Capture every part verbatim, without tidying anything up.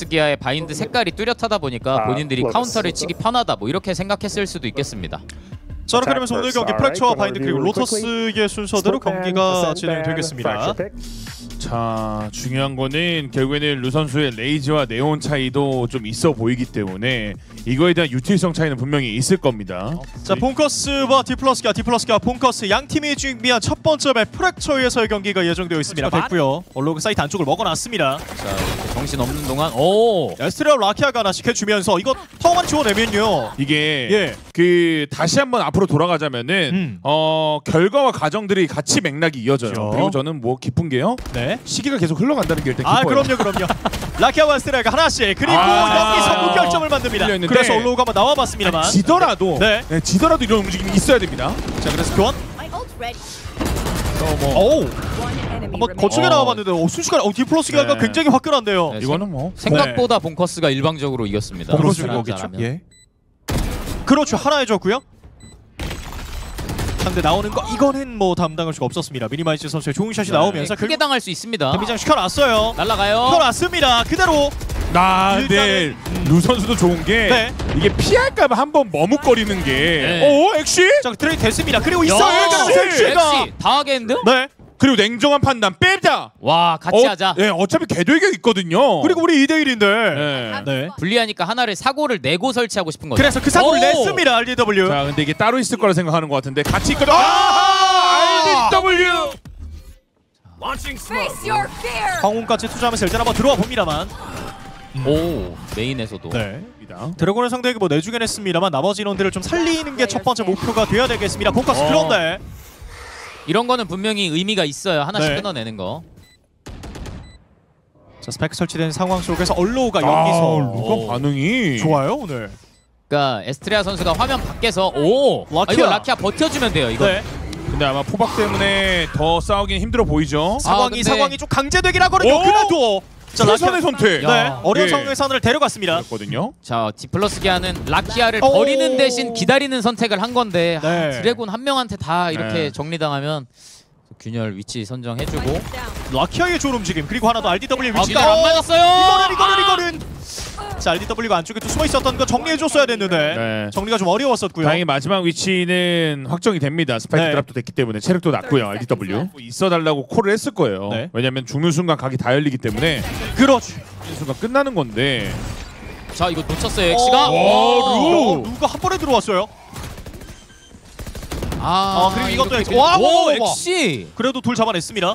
디플러스 기아의 바인드 색깔이 뚜렷하다 보니까 본인들이 카운터를 치기 편하다 뭐 이렇게 생각했을 수도 있겠습니다. 자, 이렇게 되면서 오늘 경기 프랙처와 바인드 그리고 로터스의 순서대로 경기가 진행되겠습니다. 자, 중요한 거는 결국에는 루 선수의 레이즈와 네온 차이도 좀 있어 보이기 때문에 이거에 대한 유틸성 차이는 분명히 있을 겁니다. 자, 폰커스와 디플러스기아, 디플러스기아, 폰커스 양 팀이 준비한 첫 번째 맵 프랙처에서의 경기가 예정되어 있습니다. 됐고요. 얼로그 사이트 안쪽을 먹어놨습니다. 자, 이렇게 정신 없는 동안 오 에스트레아 라키아가 하나씩 해주면서 이거 타워만 지워내면요. 이게 예. 그 다시 한번 앞으로 돌아가자면은 음. 어 결과와 과정들이 같이 맥락이 이어져요. 그렇죠. 그리고 저는 뭐 기쁜 게요. 네. 시기가 계속 흘러간다는 게 일단 기뻐요. 아, 그럼요, 그럼요. 라키아와 에스트레아가 하나씩 그리고 아 여기서 무결점을 만듭니다. 네. 그래서 얼로우가 한번 나와봤습니다만 지더라도 네. 네, 지더라도 이런 움직임이 있어야 됩니다. 자, 그래서 교환. 어, 뭐 오우. 한번 거치게 어. 나와봤는데 어, 순식간에 어, 디플러스기아가 네. 굉장히 화끈한데요. 네, 이거는 뭐 생각보다 본커스가 일방적으로 이겼습니다. 그렇죠, 잘하는 거겠죠. 사람은. 예. 그렇죠, 하나 해줬고요. 상대 나오는 거 이거는 뭐 담당할 수가 없었습니다. 미니마이즈 선수의 좋은 샷이 네. 나오면서 크게 당할 수 있습니다. 데미장 시켜놨어요. 날라가요. 시켜놨습니다. 그대로. 나 일단은- 근데 루 선수도 좋은 게 네. 이게 피할까봐 한번 머뭇거리는 게 네. 어? 액시? 자, 트레이 됐습니다. 그리고 있어요. 야, 일단은 섹시가. 엑시 다 하겠는데? 네. 그리고 냉정한 판단 빼자. 와 같이 어, 하자. 네, 어차피 궤도이격 있거든요. 그리고 우리 이 대 일인데. 네. 네. 불리하니까 하나를 사고를 내고 설치하고 싶은 거죠. 그래서 그 사고를 오! 냈습니다. 알디더블유. 자, 근데 이게 따로 있을 거라 생각하는 것 같은데 같이 있거든. 아! 알디더블유. Face your fear! 황혼까지 투자하면서 일단 한번 들어와 봅니다만. 오 메인에서도. 네. 드래곤을 상대에게 뭐 내주긴 했습니다만 나머지 인원들을 좀 살리는 게 첫 번째 목표가 돼야 되겠습니다. 본카스 어. 그런데 이런 거는 분명히 의미가 있어요. 하나씩 네. 끊어내는 거. 자, 스파이크 설치된 상황 속에서 얼로우가 아, 여기서 루가 반응이 좋아요 오늘. 그러니까 에스트레아 선수가 화면 밖에서 오 아, 라키아. 이거 라키아 버텨주면 돼요. 이거. 네. 근데 아마 포박 때문에 더 싸우긴 힘들어 보이죠. 상황이 근데- 상황이 좀 강제되긴 하거든요. 오! 그래도 자, 최선의 라키아- 선택. 네. 야. 어려운 예. 상황에서 하나를 데려갔습니다. 그랬거든요. 자 디플러스 기아는 라키아를 오! 버리는 대신 기다리는 선택을 한 건데 아, 네. 드래곤 한 명한테 다 이렇게 네. 정리당하면 균열 위치 선정해주고. 라키아의 좋은 움직임 그리고 하나 더 알디더블유 아 위치가 균열 안 맞았어요. 이거는 이거는 이거는 자, 알디더블유가 안쪽에 또 숨어 있었던 거 정리해줬어야 됐는데 네. 정리가 좀 어려웠었고요. 다행히 마지막 위치는 확정이 됩니다. 스파이크 네. 드랍도 됐기 때문에 체력도 낮고요. 알디더블유 있어달라고 콜을 했을 거예요. 네. 왜냐면 죽는 순간 각이 다 열리기 때문에 그렇죠. 죽는 순간 끝나는 건데. 자 이거 놓쳤어요 엑시가. 오, 오, 루. 루가 한 번에 들어왔어요. 아 어, 그리고 이것도 이렇게 엑시. 와, 와, 와, 오 와. 엑시. 그래도 둘 잡아냈습니다.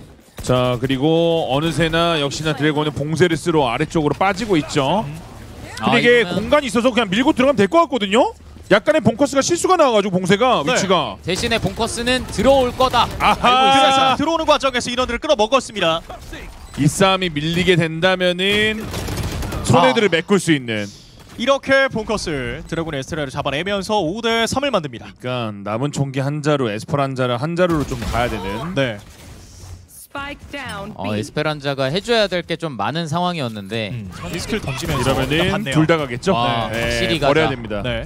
자, 그리고 어느새나 역시나 드래곤은 봉쇄를 쓰러 아래쪽으로 빠지고 있죠. 근데 아, 이게 이거는- 공간이 있어서 그냥 밀고 들어가면 될 것 같거든요. 약간의 벙커스가 실수가 나와가지고 봉쇄가 네. 위치가. 대신에 본커스는 들어올 거다. 아하. 그래서 들어오는 과정에서 인원들을 끌어 먹었습니다. 이 싸움이 밀리게 된다면은 손해들을 메꿀 수 있는. 이렇게 본커스 드래곤 에스트라를 잡아내면서 오 대 삼을 만듭니다. 그러니까 남은 총기 한 자루, 에스퍼란자를 한 자루로 좀 가야 되는. 네. Spike down. 어, B. 에스페란자가 해줘야 될 게 좀 많은 상황이었는데 음. 이 스킬 던지면서 이러면은 봤네요. 둘 다 가겠죠. 와, 네, 확실히 버려야 가자. 됩니다. 네.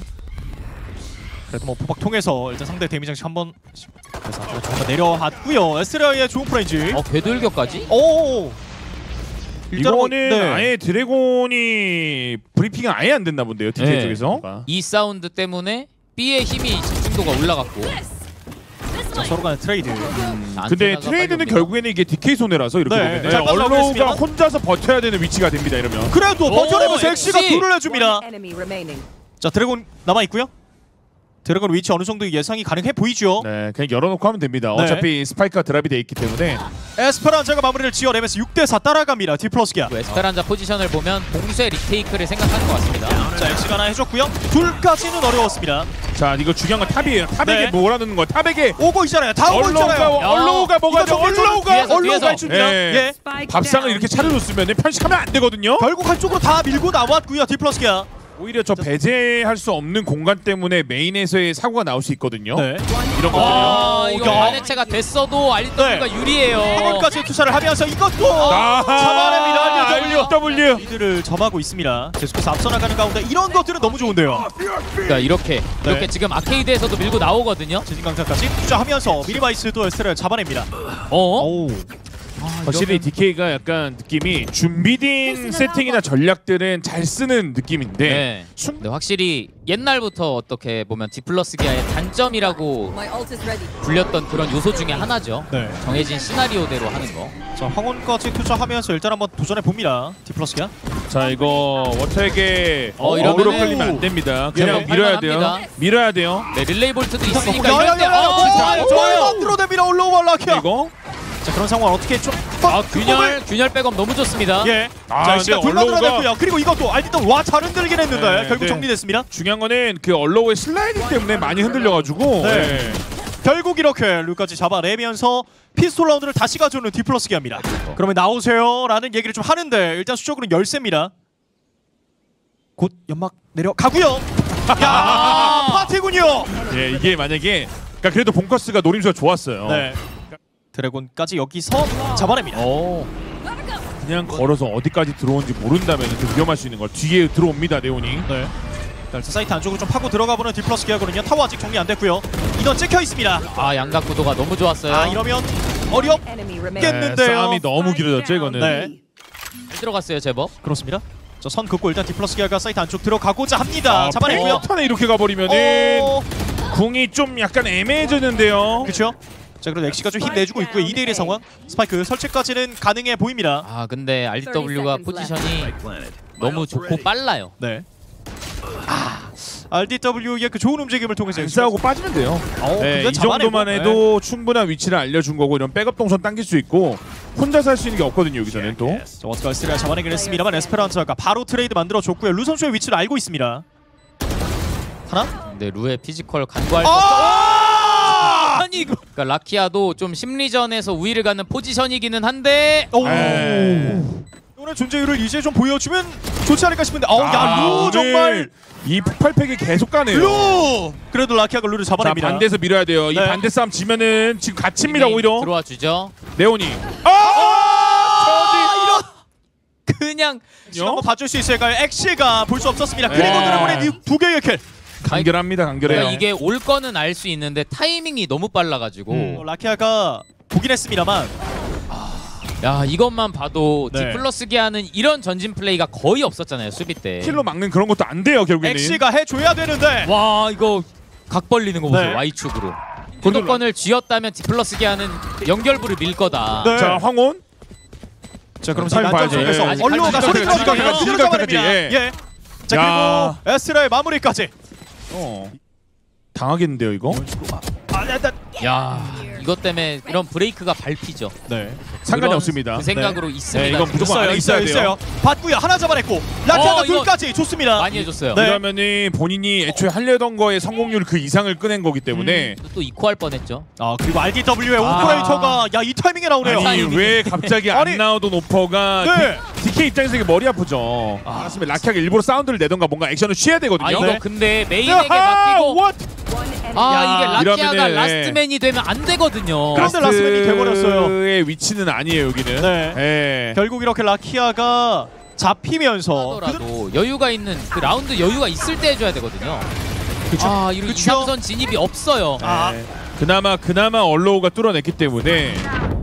그래도 뭐 포박 통해서 일단 상대 데미장씩 한번 그래서 한번 내려왔고요. 에스트라의 좋은 프레인지. 어 궤돌격까지? 오. 일단은 뭐- 이거는 네. 아예 드래곤이 브리핑이 아예 안 됐나 본데요. 티케이 네. 쪽에서. 이 사운드 때문에 B의 힘이 집중도가 올라갔고. 자, 서로 간의 트레이드. 자, 근데 안테나가 트레이드는 빨리 옵니다. 결국에는 이게 디케이 손해라서 이렇게 네, 보면 잘 얼로우가 빠져나오겠습니다. 혼자서 버텨야 되는 위치가 됩니다. 이러면. 그래도 버텨내면서 오, 엑시가 엑시. 둘을 해줍니다. One enemy remaining. 자, 드래곤 남아 있고요. 드래곤 위치 어느 정도 예상이 가능해 보이죠. 네, 그냥 열어놓고 하면 됩니다. 네. 어차피 스파이크가 드랍이 돼 있기 때문에. 에스페란자가 마무리를 지어내면서 육 대 사 따라갑니다. 디플러스기아. 그 에스페란자 포지션을 보면 봉쇄 리테이크를 생각하는 것 같습니다. 자, 엑시가 하나 해줬고요. 둘까지는 어려웠습니다. 자, 이거 중요한 건 탑이에요. 탑에게 네. 뭐라는 거야? 탑에게 오고 있잖아요. 다 오고 있잖아요. 얼로우가 얼로우가 뭐가 이거 돼? 얼로우가 뒤에서, 얼로우가 뒤에서. 해줍니다. 예. 예. Spike 밥상을 down. 이렇게 차려줬으면 편식하면 안 되거든요. 결국 한쪽으로 다 밀고 나왔고요. 디플러스기아. 오히려 저 배제할 수 없는 공간 때문에 메인에서의 사고가 나올 수 있거든요. 네. 이런 것들이요. 아 이거 야. 반해체가 됐어도 알리더블유가 네. 유리해요. 한번까지 투자를 하면서 이것도 아, 잡아냅니다. 알디더블유. W. 리드를 점하고 있습니다. 계속해서 앞서 나가는 가운데 이런 것들은 너무 좋은데요. 그러니까 이렇게 네. 이렇게 지금 아케이드에서도 밀고 나오거든요. 진강타까지 투자하면서 미니마이스도 에스테를 잡아냅니다. 어? 오. 확실히 디케이가 약간 느낌이 준비된 세팅이나 전략들은 잘 쓰는 느낌인데 네. 순... 근데 확실히 옛날부터 어떻게 보면 디플러스 기아의 단점이라고 My ult is ready. 불렸던 그런 요소 중에 하나죠. 네. 정해진 시나리오대로 하는 거. 자, 황혼까지 투자하면서 일단 한번 도전해 봅니다. 디플러스기아. 자 이거 워터에게 어, 어, 이러면은- 어그로 끌리면 안 됩니다. 그냥 예, 밀어야 돼요. 할만합니다. 밀어야 돼요. 네, 릴레이 볼트도 있으니까 야야야야, 이럴 때 어, 좋아요, 좋아요. 만들어냅니다. 올라오고 라키아. 이거 자, 그런 상황 어떻게 좀 아, 균열 균열 백업 너무 좋습니다. 예. 아, 자, 근데 시간 둘 얼로우가- 만들어냈고요. 그리고 이것도 알디도 와 잘 흔들긴 했는데 네, 결국 네. 정리됐습니다. 중요한 거는 그 얼로우의 슬라이딩 때문에 많이 흔들려가지고 네. 네. 결국 이렇게 류까지 잡아내면서 피스톨 라운드를 다시 가져오는 디플러스기아입니다. 그러면 나오세요 라는 얘기를 좀 하는데 일단 수적으로는 열세입니다. 곧 연막 내려가고요. 야, 파티군요. 예, 이게 만약에 그러니까 그래도 본커스가 노림수가 좋았어요. 네. 드래곤까지 여기서 잡아냅니다. 오. 그냥 걸어서 어디까지 들어온지 모른다면 좀 위험할 수 있는 걸 뒤에 들어옵니다 네온이. 네. 자, 일단 사이트 안쪽으로 좀 파고 들어가보는 디플러스기아거든요. 타워 아직 정리 안 됐고요. 인원 찍혀 있습니다. 아, 양각 구도가 너무 좋았어요. 아, 이러면 어렵. Enemy remaining. 네, 깼는데요. 싸움이 너무 길어졌죠 이거는. 네. 잘 들어갔어요, 제법. 그렇습니다. 저 선 긋고 일단 디플러스기아가 사이트 안쪽 들어가고자 합니다. 아, 잡아냈고요. 턴에 이렇게 가버리면은 어, 궁이 좀 약간 애매해졌는데요. 그렇죠. 자, 그래도 엑시가 좀 힘내주고 있고요. 이 대 일의 상황. 스파이크 설치까지는 가능해 보입니다. 아, 근데 알디더블유가 포지션이 너무 좋고 빨라요. 네. 아, 알디더블유의 그 좋은 움직임을 통해서 안 싸우고 빠지면 돼요. 어, 네, 그건 이 정도만 잡아내고. 해도 충분한 위치를 알려준 거고 이런 백업 동선 당길 수 있고 혼자서 할 수 있는 게 없거든요 여기서는 또. 자, 워스가스가 잡아내긴 했습니다만 에스페란자가 바로 트레이드 만들어줬고요. 루 선수의 위치를 알고 있습니다. 하나? 근데 루의 피지컬 간과할 것 아! 아니 이거. 그러니까 라키아도 좀 심리전에서 우위를 갖는 포지션이기는 한데 오. 에이. 오늘 존재율을 이제 좀 보여주면 좋지 않을까 싶은데 어우, 야, 루 오늘 정말 이 폭발팩이 계속 가네요. 루! 그래도 라키아가 루를 자 잡아냅니다. 반대에서 밀어야 돼요. 이 네. 반대 싸움 지면은 지금 갇힙니다 오히려. 들어와 주죠. 네온이. 아! 이런 그냥 이런 한번 봐줄 수 있을까요? 엑시가 볼 수 없었습니다. 네. 그리고 드래곤의 이 두 개의 킬. 간결합니다 간결해요. 그러니까 이게 올 거는 알 수 있는데 타이밍이 너무 빨라가지고 음. 어, 라키아가 보긴 했습니다만 야 이것만 봐도 네. 디플러스 기아는 이런 전진 플레이가 거의 없었잖아요 수비 때. 킬로 막는 그런 것도 안 돼요 결국에는. 엑시가 해줘야 되는데 와 이거 각 벌리는 거 보세요. 네. Y축으로. 주도권을 쥐었다면 디플러스 기아는 연결부를 밀 거다. 네. 자 황혼. 자, 그럼 타임 지금 봐야죠. 안정적에서 예. 얼로가 아직 소리 지각, 들어가면 지각, 뒤로 지각, 잡아냅니다. 지각, 예. 자, 야. 그리고 에스라의 마무리까지. 어. 당하겠는데요 이거? 아, 일단 야 이것 때문에 이런 브레이크가 밟히죠. 네. 상관이 그런 없습니다. 그 생각으로 있습니다. 네, 이건 무조건 있어요, 안에 있어요, 있어야 있어요. 받고요. 하나 잡아냈고 라키아가 어, 이거 둘까지 좋습니다. 많이 해줬어요. 네. 그러면은 본인이 애초에 하려던 거의 성공률 그 이상을 꺼낸 거기 때문에 또 이코할 뻔했죠. 아, 그리고 알디더블유의 아. 오퍼레이터가 야, 이 타이밍에 나오네요. 아니 타이밍이. 왜 갑자기 아니. 안 나오던 오퍼가 네. 디케이 입장에서 이게 머리 아프죠. 알았으면 라키아가 일부러 사운드를 내던가 뭔가 액션을 취해야 되거든요. 아 이거 네. 근데 메인에게 야하! 맡기고 what? One enemy. 아 야, 이게 라키아가 이러면은, 라스트맨이 되면 안 되거든요. 그런데 라스맨이 돼버렸어요. 라스트의 위치는 아니에요 여기는. 네. 예. 결국 이렇게 라키아가 잡히면서 하더라도 여유가 있는 그 라운드 여유가 있을 때 해줘야 되거든요. 그쵸. 아 이런 그쵸. 이삼선 진입이 없어요. 아. 예. 그나마 그나마 얼로우가 뚫어냈기 때문에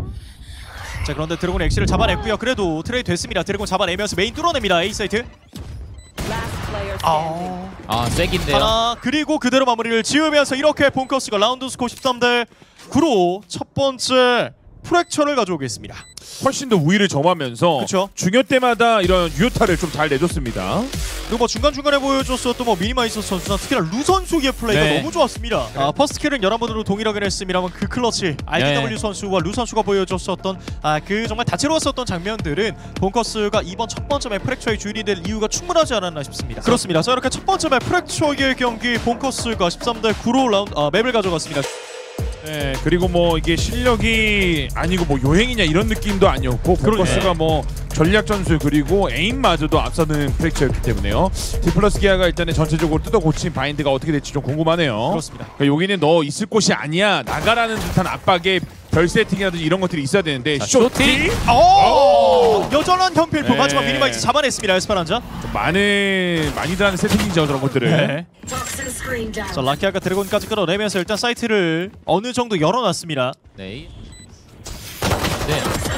자, 그런데 드래곤 엑시를 잡아냈고요. 그래도 트레이드 됐습니다. 드래곤 잡아내면서 메인 뚫어냅니다. A 사이트. Last player standing. 아. 아 쐐기인데요. 하나, 그리고 그대로 마무리를 지으면서 이렇게 본커스가 라운드 스코어 십삼 대 구로 첫 번째 프랙처를 가져오겠습니다. 훨씬 더 우위를 점하면서 그쵸. 중요 때마다 이런 유효타를 좀 잘 내줬습니다. 그리고 뭐 중간중간에 보여줬었던 뭐 미니마이서 선수나 특히나 루 선수의 플레이가 네. 너무 좋았습니다. 아, 퍼스트 킬은 열한 번으로 동일하게 했습니다만 그 클러치 알디더블유 네. 선수와 루 선수가 보여줬었던 아, 그 정말 다채로웠었던 장면들은 본커스가 이번 첫 번째 맵 프랙처의 주인이 될 이유가 충분하지 않았나 싶습니다. 그렇습니다. 자, 이렇게 첫 번째 맵 프랙처의 경기 본커스가 십삼 대 구로 라운드 아, 맵을 가져갔습니다. 네, 그리고 뭐 이게 실력이 아니고 뭐 요행이냐 이런 느낌도 아니었고 포커스가 뭐 전략 전술 그리고 에임마저도 앞서는 프랙처였기 때문에요. 디플러스 기아가 일단은 전체적으로 뜯어 고친 바인드가 어떻게 될지 좀 궁금하네요. 그렇습니다. 그러니까 여기는 너 있을 곳이 아니야 나가라는 듯한 압박에 별 세팅이라든지 이런 것들이 있어야 되는데 자, 쇼티 오! 여전한 현필품. 네. 하지만 미니마이즈 잡아냈습니다. 에스페란자. 많은 많이들 하는 세팅이죠 저런 것들을. 네. 자, 라키아가 드래곤까지 끌어내면서 일단 사이트를 어느 정도 열어놨습니다. 네. 네. One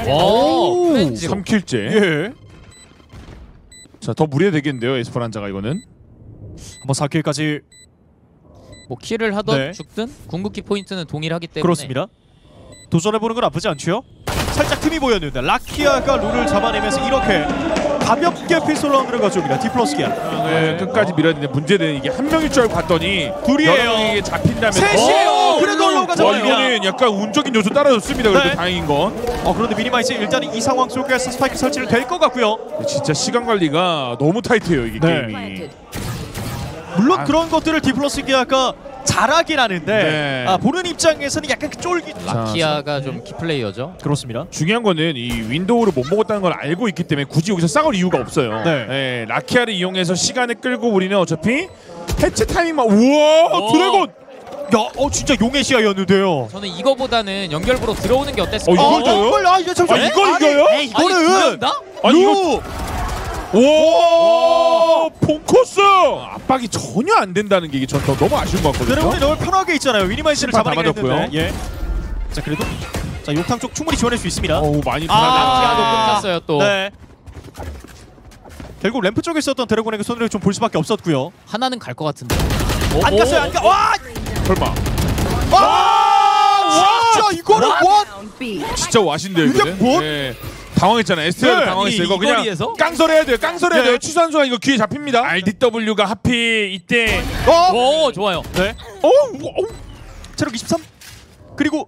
오, 프렌즈. 삼 킬째. 예. 자, 더 무리해야 되겠는데요, 에스퍼란자가 이거는. 한번 사 킬까지 뭐 킬을 하던 네. 죽든 궁극기 포인트는 동일하기 때문에 그렇습니다. 도전해보는 건 나쁘지 않죠? 살짝 틈이 보였는데 라키아가 룰을 잡아내면서 이렇게 가볍게 피스톨 라운드를 가져옵니다. 디플러스 기아. 네, 끝까지 밀어야 되는데 문제는 이게 한 명일 줄 알고 봤더니 둘이에요. 여러 명에게 잡힌다면 셋이에요. 어, 그래도 올라오가 와, 잡아냅니다. 이거는 약간 운적인 요소 따라줬습니다. 그래도 네. 다행인 건. 어 그런데 미니마이즈 일단 이 상황 속에서 스파이크 설치를 될 것 같고요. 진짜 시간 관리가 너무 타이트해요, 이게 네. 게임이. 물론 아. 그런 것들을 디플러스 기아가 잘하긴 하는데 네. 아, 보는 입장에서는 약간 쫄깃. 라키아가 좀 키플레이어죠. 그렇습니다. 중요한 거는 이 윈도우를 못 먹었다는 걸 알고 있기 때문에 굳이 여기서 싸울 이유가 없어요. 네. 네, 라키아를 이용해서 시간을 끌고 우리는 어차피 해체 타이밍만. 우와, 오. 드래곤. 야, 어 진짜 용의 시야였는데요. 저는 이거보다는 연결부로 들어오는 게 어, 어땠을까? 이걸 줘요? 이걸 아 이거 잠시만. 아, 이걸 이겨요? 아니, 이거는 이건다? 아니, 이거 루. 와, 본코스 압박이 전혀 안 된다는 게 이게 전 더 너무 아쉬운 것 같거든요. 드래곤이 너무 편하게 있잖아요. 미니마이즈를 심판 다 잡아내긴 했는데. 맞았고요. 예. 자 그래도 자 욕탕 쪽 충분히 지원할 수 있습니다. 어우, 많이 아, 라키아도 아, 끝났어요 또. 네. 결국 램프 쪽에 있었던 드래곤에게 손을 좀 볼 수밖에 없었고요. 하나는 갈 것 같은데. 안 갔어요, 안 가. 와! 설마. 와! 진짜 이거는 와! Round B. 진짜 와신데요, 이게 이거는. 뭐? 네. 당황했잖아요. 에스티아도 네. 당황했어요. 이- 이거 이 그냥 거리에서? 깡설해야 돼요. 깡설해야 네. 돼요. 추산수가 이거 귀에 잡힙니다. 알디더블유가 하필 이때 어! 오 좋아요. 네. 어, 어, 체력 이십삼. 그리고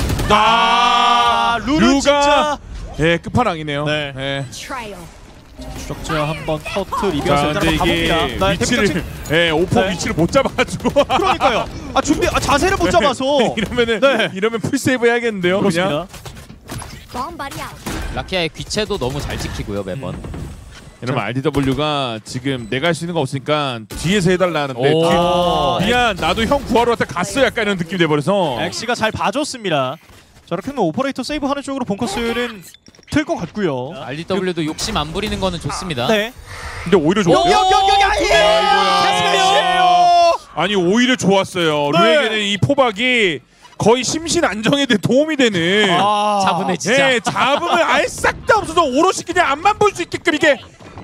아, 룰은 류가 진짜 예, 끝판왕이네요. 네. 예. Trail. 추적자 한번 커트 자, 리뷰해서 일단 근데 한번 이게 가봅니다. 네, 위치를 데뷔 예, 오퍼 네. 위치를 못 잡아가지고 그러니까요. 아 준비 아 자세를 못 잡아서 이러면은 네. 이러면 풀세이브 해야겠는데요. 그렇습니다. 그냥 Bomb buddy out. 라키아의 귀체도 너무 잘 지키고요 매번. 이러면 알디더블유가 지금 내가 할 수 있는 거 없으니까 뒤에서 해달라는데 오. 뒤- 아, 미안 나도 형 구하러 왔다 갔어 약간 이런 느낌이 돼버려서 엑시가 잘 봐줬습니다. 저렇게 하면 오퍼레이터 세이브 하는 쪽으로 본커스는 틀 것 같고요. 알디더블유도 욕심 안 부리는 거는 좋습니다. 네. 근데 오히려 좋아. 여기 여기 여기 아이고야. 아이고야. 아니 오히려 좋았어요. 네. 루에게는 이 포박이 거의 심신 안정에 대 도움이 되는. 아, 차분해 진짜. 네, 잡음을 아예 싹 다 없어서 오롯이 그냥 앞만 볼 수 있게끔 이게.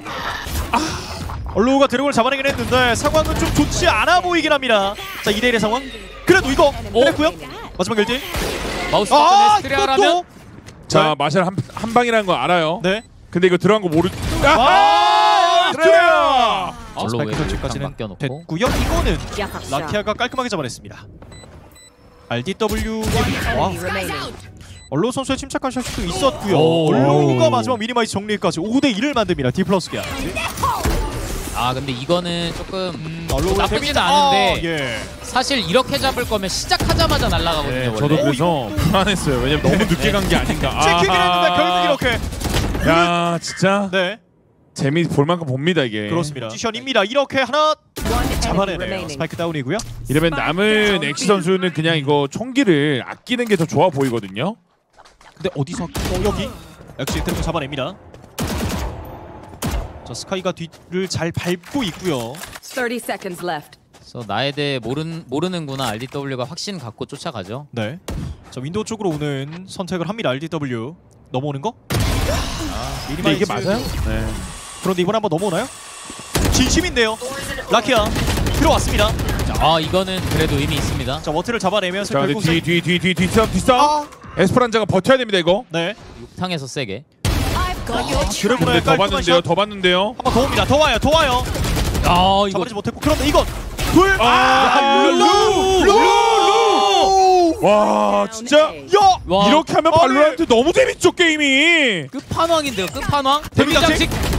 얼로우가 드래곤을 잡아내긴 했는데 상황은 좀 좋지 않아 보이긴 합니다. 자 이 대 일의 상황. 그래도 이거 했고요. 마지막 일 대 일. 마우스 아 버튼 에스트리아라면 이것도. 자 네. 마샬 한, 한 방이라는 거 알아요. 네. 근데 이거 들어간 거 모르. 아, 아, 그래요. 그래요. 얼로 스파이크 왜 설치까지는 맡겨놓고. 됐고요. 이거는 Yes, 라키아가 깔끔하게 잡아냈습니다. 알디더블유 와 Enemy remaining. 얼로우 선수의 침착한 샷도 있었고요. 오. 얼로우가 마지막 미니마이즈 정리까지 오 대 일을 만듭니다. 디플러스기아. 아 근데 이거는 조금 얼로우의 나쁘진 데뷔- 않은데 아, 예. 사실 이렇게 잡을 거면 시작하자마자 날아가거든요 네, 원래. 저도 그래서 불안했어요. 왜냐면 너무 늦게 간 게 아닌가. 찍히긴 했는데 아하. 결국 이렇게. 야 진짜 네. 재미 볼 만큼 봅니다 이게. 그렇습니다. 포지션입니다. 이렇게 하나 One enemy 잡아내네요. remaining. 스파이크 다운이고요. 이러면 남은 엑시 선수는 그냥 이거 총기를 아끼는 게 더 좋아 보이거든요. 근데 어디서 어, 여기 역시 드래곤 잡아냅니다. 자 스카이가 뒤를 잘 밟고 있고요. thirty seconds left. 그래서 나에 대해 모르는 모르는구나 알디더블유가 확신 갖고 쫓아가죠. 네. 자 윈도우 쪽으로 오는 선택을 합니다. 알디더블유 넘어오는 거? 아, 근데 이게 맞아요? 네. 그런데 이번 한번 넘어오나요? 진심인데요. 라키아 들어왔습니다. 자, 아 이거는 그래도 의미 있습니다. 자 워트를 잡아내면서 자 근데 결국 뒤뒤뒤뒤 뒷싸움 뒷싸움. 아, 에스퍼란자가 버텨야 됩니다 이거. 네. 육탕에서 세게. I've got your 드래곤의 근데 더 깔끔한 봤는데요. 샷. 더 봤는데요. 한번 더 옵니다. 더 와요. 더 와요. 아 이거 잡아내지 못했고 그런데 이건 둘. 아, 루, 루, 루. 와 진짜 A. 야. 와, 이렇게 하면 아니. 발로란트 너무 재밌죠 게임이. 끝판왕인데요. 끝판왕. 데뷔 데뷔 장식. 장식.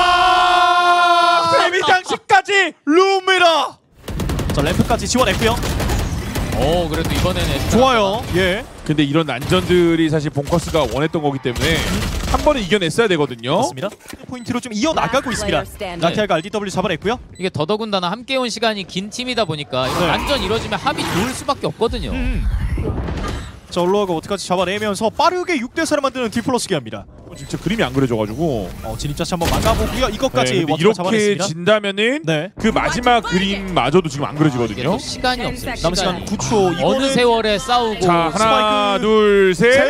아! 데뷔 장식까지 루미라. 자 램프까지 지원했고요. 오 그래도 이번에는 에스트라. 좋아요. 예. 근데 이런 난전들이 사실 본커스가 원했던 거기 때문에 한 번은 이겨냈어야 되거든요. 맞습니다. 포인트로 좀 이어 나가고 있습니다. 라키아가 알디더블유 잡아냈고요. 이게 더더군다나 함께 온 시간이 긴 팀이다 보니까 이거 네. 완전 이뤄지면 합이 좋을 수밖에 없거든요. 음. 자 얼로아가 어떻게까지 잡아내면서 빠르게 육 대 사를 만드는 디플러스기합니다. 진짜 그림이 안 그려져가지고. 어, 진입자치 한번 막아보고요. 이것까지 네, 근데 워터가 이렇게 잡아냈습니다. 진다면은 네. 그 마지막 그림마저도 지금 안 이게 그려지거든요. 또 시간이 없어요. 남은 시간 시간이. 구 초. 어느 세월에 싸우고 자 하나 스파이크. 둘 셋. 셋.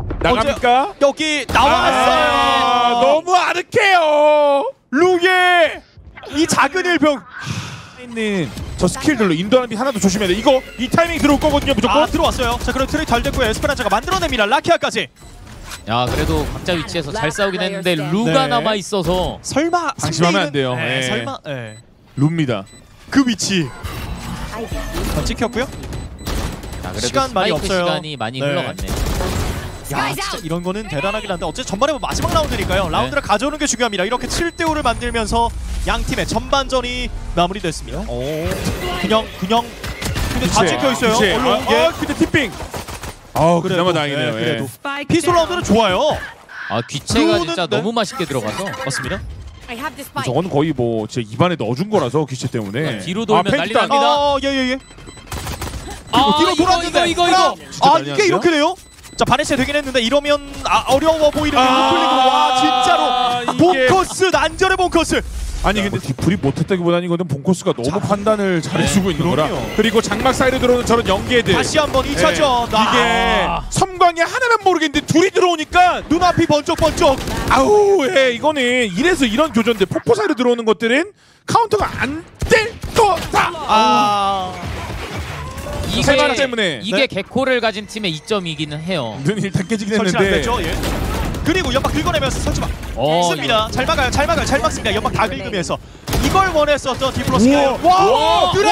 나갑니까? 여기 나왔어요. 아, 너무 아득해요. 룩의 이 작은 일병. 있는 저 스킬들로 인도하는 비 하나도 조심해야 돼. 이거 이 타이밍 들어올 거거든요, 무조건. 아 들어왔어요. 자 그럼 트레이 잘 됐고 에스페란자가 만들어냅니다. 라키아까지. 야 그래도 각자 위치에서 잘 싸우긴 했는데 루가 네. 남아 있어서 설마 방심하면 안 돼요. 네, 예. 설마 네. 룹니다. 그 위치. 자, 찍혔고요. 자, 그래도 시간 많이 스파이크 없어요. 시간이 많이 네. 흘러갔네. 야 진짜 이런 거는 대단하긴 한데 어쨌든 전반에 뭐 마지막 라운드니까요. 라운드를 가져오는 게 중요합니다. 이렇게 칠 대 오를 만들면서 양 팀의 전반전이 마무리됐습니다. 오. 그냥 그냥 근데 다 찍혀 있어요. 그치. 얼른 아, 예. 아, 근데 티핑. 아, 그나마 다행이네요. 네, 그래도 예. 피스톨 라운드는 좋아요. 아 귀체가 진짜 그러는데? 너무 맛있게 들어가서 맞습니다. I have the spike. 저건 거의 뭐 진짜 입안에 넣어준 거라서 귀체 때문에. 아, 뒤로 돌면 아, 난리 펜타. 납니다. 아, 예, 예, 예. 아 뒤로 이거 돌았는데. 이거 이거 이거 진짜 아, 난리 이게 났네요. 이렇게 돼요? 자, 바네스 되긴 했는데 이러면 아, 어려워 보이는 아, 루플릭으로 와, 진짜로. 아, 이게- 본커스, 난전의 본커스. 아니 근데 디플이 못했다기보다는 이거는 본코스가 너무 자, 판단을 잘해주고 있는 거라. 그럼요. 그리고 장막 사이로 들어오는 저런 연계들. 다시 한번 이 예. 차전. 이게 섬광이 하나면 모르겠는데 둘이 들어오니까 눈앞이 번쩍번쩍. 아우 예 이거는 이래서 이런 교전들 폭포 사이로 들어오는 것들은 카운터가 안 될 거다. 아. 이게 세발 때문에. 이게 네? 개코를 가진 팀의 이점이기는 해요. 눈이 일단 깨지긴 설치 안 했는데. 됐죠. 예. 그리고 연막 긁어내면서 설치막 어, 씁니다. 잘 막아요. 잘 막아요. 잘 막습니다. 연막 다 긁으면서 이걸 원했었던 디플러스가 우와. 와! 드래!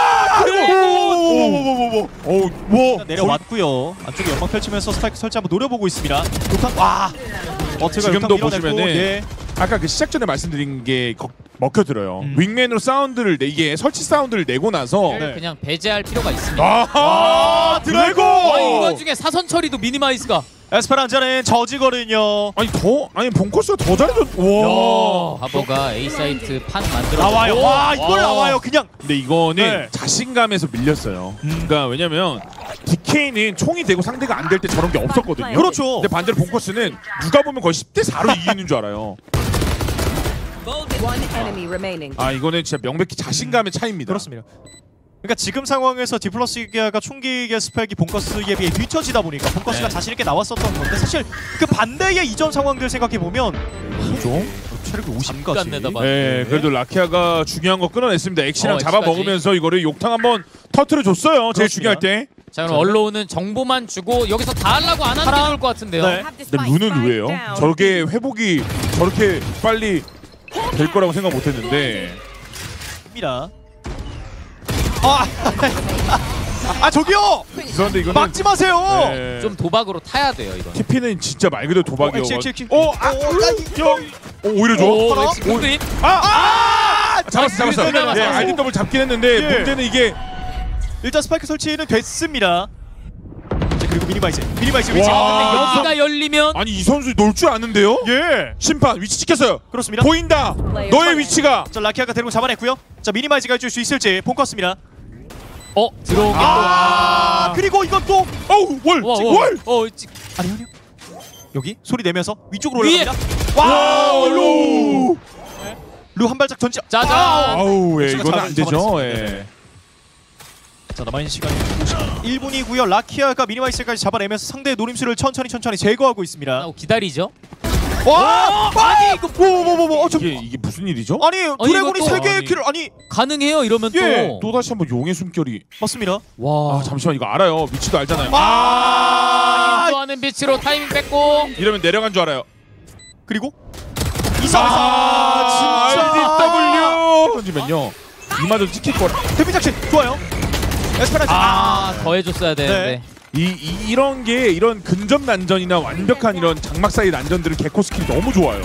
그리고 어우 뭐 내려왔고요. 안쪽에 연막 펼치면서 스파이크 설치 한번 노려보고 있습니다. 욕탕 와! 어트가 지금도 욕탕 밀어냈고, 보시면은 예. 아까 그 시작 전에 말씀드린 게 거, 먹혀들어요. 음. 윙맨으로 사운드를 내 이게 설치 사운드를 내고 나서 네. 그냥 배제할 필요가 있습니다. 아, 드래곤! 아, 이거 중에 사선 처리도 미니마이스가 에스페란자는 저지거든요. 아니 더 아니 본코스가 더 잘해줬. 와. 바보가 A 사이트 판 만들어 나와요. 와, 이걸 나와요. 그냥 근데 이거는 네. 자신감에서 밀렸어요. 음. 그러니까 왜냐면 디케이는 총이 되고 상대가 안 될 때 저런 게 없었거든요. 그렇죠. 근데 반대로 본코스는 누가 보면 거의 십 대 사로 이기는 줄 알아요. One enemy remaining. 아 이거는 진짜 명백히 자신감의 차이입니다. 그렇습니다. 그러니까 지금 상황에서 디플러스 기아가 총기의 스펙이 본커스에 비해 뒤처지다 보니까 본커스가 네. 자신 있게 나왔었던 건데 사실 그 반대의 이전 상황들 생각해 보면 그렇죠. 체력이 잠깐 오십까지. 내다봐. 네, 그래도 라키아가 중요한 거 끊어냈습니다. 엑시랑 어, 잡아 엑시까지. 먹으면서 이거를 욕탕 한번 터트려 줬어요. 제일 그렇습니다. 중요할 때. 자 그럼 언로우는 정보만 주고 여기서 다 하려고 안 하는 게 하나. 좋을 것 같은데요. 네. Have the 근데 spike. 루는 Spike 왜요? down. 저렇게 회복이 저렇게 빨리 될 거라고 생각 못했는데. 입니다. 아, 아 저기요 그런데 이거는 막지 마세요. 네. 좀 도박으로 타야 돼요 이건. 티피는 진짜 말 그대로 도박이요. 어, 엑시, 엑시, 엑시. 어, 아, 어, 여, 어, 오히려 줘. 오, 하나? 엑시 굿드립. 아, 아, 아, 잡았어, 잡았어. 아, 잡았어. 네, 아이디 더블 잡긴 했는데 예. 문제는 이게 일단 스파이크 설치는 됐습니다. 자, 그리고 미니마이즈, 미니마이즈 위치. 와. 아, 여기가 열리면 아니 이 선수 놀 줄 아는데요? 예, 심판 위치 찍혔어요. 그렇습니다. 보인다. 너의 위치가. 자 라키아가 데리고 잡아냈고요. 자 미니마이즈가 해줄 수 있을지 본커스입니다. 어 들어오게 또. 아, 그리고 이것도 어우 월, 와, 찍- 와. 월. 어 찍. 아니 아니요. 여기 소리 내면서 위쪽으로 위에. 올라갑니다. 와, 와, 루. 루 한 발짝 던지. 짜잔. 아우, 예, 위치가 이거는 잡아- 안 되죠. 잡아냈습니다. 예. 자 남아있는 시간이 일 분이고요. 라키아가 미니마이즈까지 잡아내면서 상대의 노림수를 천천히 천천히 제거하고 있습니다. 하고 기다리죠. 와! 아니 이거 뭐뭐뭐뭐 어, 저, 이게 이게 무슨 일이죠? 아니 드래곤이 이것도- 세 개의 아니. 킬을 아니 가능해요 이러면 예, 또. 또 다시 한번 용의 숨결이. 맞습니다. 와. 아 잠시만 이거 알아요. 위치도 알잖아요. 아, 인도하는 빛으로 타이밍 뺐고. 이러면 내려간 줄 알아요. 그리고 이상에서 아, 진짜 알디더블유 던지면요. 이마저 찍힐 거라. 데뷔 작전 좋아요. 에스페란자 아 더 해줬어야 되는데. 네. 이, 이 이런 게 이런 근접 난전이나 완벽한 이런 장막 사이 난전들은 개코 스킬이 너무 좋아요.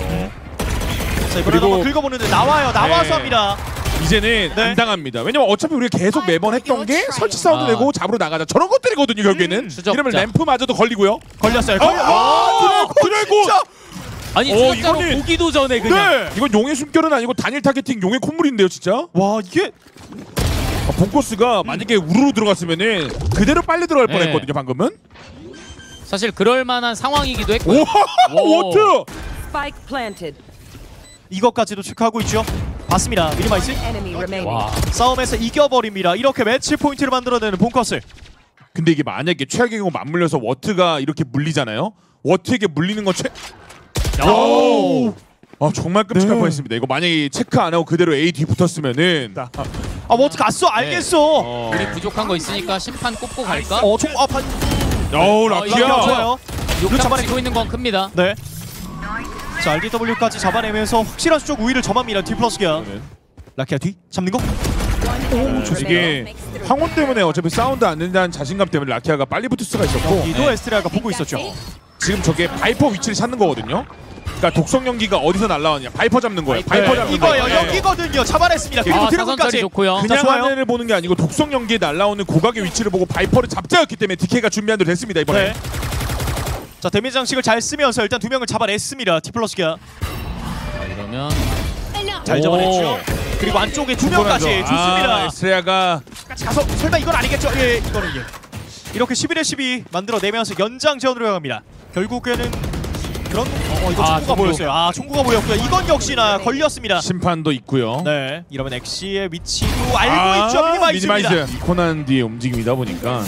자 이번에 그리고- 한번 긁어보는데 나와요. 나와서 네. 합니다. 이제는 네. 안 당합니다. 왜냐면 어차피 우리가 계속 매번 했던 게 설치 사운드 아. 내고 잡으러 나가자. 저런 것들이거든요 결국에는. 추적자. 이러면 램프마저도 걸리고요. 걸렸어요. 아, 걸려. 아, 드래곤! 진짜. 아니 어, 진짜로 이거는- 보기도 전에 그냥. 네. 이건 용의 숨결은 아니고 단일 타겟팅 용의 콧물인데요 진짜. 와 이게 아, 본코스가 만약에 우르르 들어갔으면은 그대로 빨리 들어갈 네. 뻔했거든요 방금은. 사실 그럴 만한 상황이기도 했고. 오, 오. 워트. Spike planted. 이것까지도 체크하고 있죠. 봤습니다. 미니마이즈 Enemy remaining. 와. 싸움에서 이겨버립니다. 이렇게 매치 포인트를 만들어내는 본커스. 근데 이게 만약에 최악의 경우 맞물려서 워트가 이렇게 물리잖아요. 워트에게 물리는 건 최. 오. 아 정말 끔찍할 네. 뻔했습니다. 이거 만약에 체크 안 하고 그대로 A 뒤 붙었으면은 아 워트 갔어. 알겠어. 어. 우리 부족한 거 있으니까 심판 꼽고 갈까? 어, 총, 아, 반, 어우 어, 기아 라키야. 좋아요. 욕탕 잡아내- 치고 있는 건 큽니다. 네. 자, 알디더블유까지 잡아내면서 확실한 수적 우위를 점합니다. 디플러스 기아. 라키아 뒤 잡는 거? 오, 이게 황혼 때문에 어차피 사운드 안 된다는 자신감 때문에 라키아가 빨리 붙을 수가 있었고 이도 에스트레아가 보고 있었죠. 지금 저게 바이퍼 위치를 찾는 거거든요. 그러니까 독성 연기가 어디서 날라왔냐? 바이퍼 잡는 거예요. 바이퍼 바이퍼 잡는 이거요. 거예요. 여기거든요. 잡아냈습니다. 그리고 아, 사선처리 드래곤까지. 좋고요. 자, 그냥 좋아요. 하늘을 보는 게 아니고 독성 연기에 날라오는 고각의 위치를 보고 바이퍼를 잡자였기 때문에 디케이가 준비한 대로 됐습니다 이번에. 네. 자, 데미지 장식을 잘 쓰면서 일단 두 명을 잡아냈습니다. 디플러스 기아. 자, 이러면 잘 오. 잡아냈죠. 그리고 안쪽에 두 명까지 좋습니다. 아, 에스트레아가 가서 설마 이건 아니겠죠? 예, 이거는 예. 이렇게 십일 대 십이 만들어내면서 연장전으로 향합니다. 결국에는 그런 어, 이거 아, 총구가 총구. 보였어요. 아, 총구가 보였고요. 이건 역시나 걸렸습니다. 심판도 있고요. 네, 이러면 엑시의 위치도 알고 아, 있죠. 미니마이즈입니다. 미니마이즈. 코난디의 움직임이다 보니까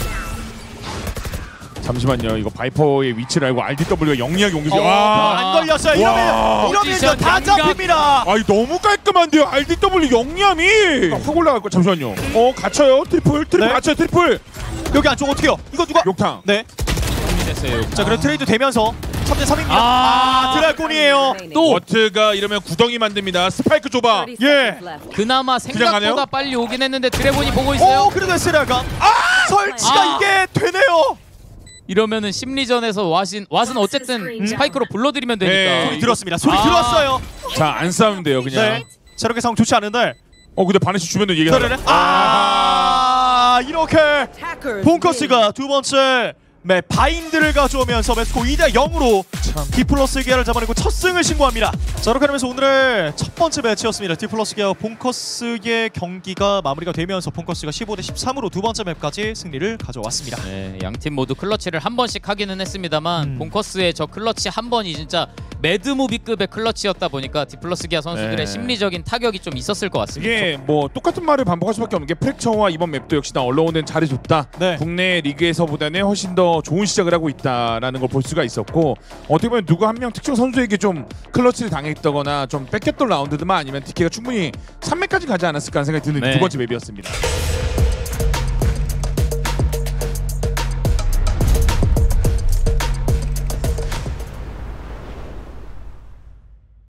잠시만요. 이거 바이퍼의 위치를 알고 알디더블유가 영리하게 옮기죠. 어, 와, 안 걸렸어요. 이러면 와. 이러면 포지션 다 양각. 잡힙니다. 아이 너무 깔끔한데요. 알디더블유 영리함이 확 올라갈 거. 잠시만요. 어 갇혀요. 트리플 트리플 네. 갇혀요. 트리플 여기 안쪽 어떻게요? 이거 누가? 욕탕. 네. 됐어요. 자, 그럼 트레이드 되면서 삼 대 삼입니다. 아, 아, 드라군이에요. 또 워트가 이러면 구덩이 만듭니다. 스파이크 좁아. 예. 그나마 그냥 가네요? 생각보다 빨리 오긴 했는데 드래곤이 보고 있어요. 오, 그래도 에스라가 아, 설치가 아. 이게 되네요. 이러면은 심리전에서 왓은 왓은 어쨌든 스파이크로 불러들이면 되니까. 네. 소리 들었습니다. 소리 아. 들었어요. 자 안 싸우면 돼요 그냥. 네. 자, 이렇게 상황 좋지 않은데. 어 근데 바네시 주면은 얘기하다. 그러네. 아, 이렇게 폰커스가 두 번째 네, 바인드를 가져오면서 메스코 이 대 영으로 디플러스 기아를 잡아내고 첫 승을 신고합니다. 자, 이렇게 하면서 오늘의 첫 번째 매치였습니다. 디플러스 기아와 폰커스의 경기가 마무리가 되면서 폰커스가 십오 대 십삼으로 두 번째 맵까지 승리를 가져왔습니다. 네, 양팀 모두 클러치를 한 번씩 하기는 했습니다만 음. 본커스의 저 클러치 한 번이 진짜 매드무비급의 클러치였다 보니까 디플러스 기아 선수들의 네. 심리적인 타격이 좀 있었을 것 같습니다. 이게 뭐 똑같은 말을 반복할 수밖에 없는 게 프랙처와 이번 맵도 역시나 언론은 잘해줬다. 네. 국내 리그에서보다는 훨씬 더 좋은 시작을 하고 있다라는 걸 볼 수가 있었고 어떻게 보면 누구 한 명 특정 선수에게 좀 클러치를 당했다거나 좀 뺏겼던 라운드들만 아니면 디케이가 충분히 삼 렙까지 가지 않았을까 하는 생각이 드는 네. 두 번째 맵이었습니다.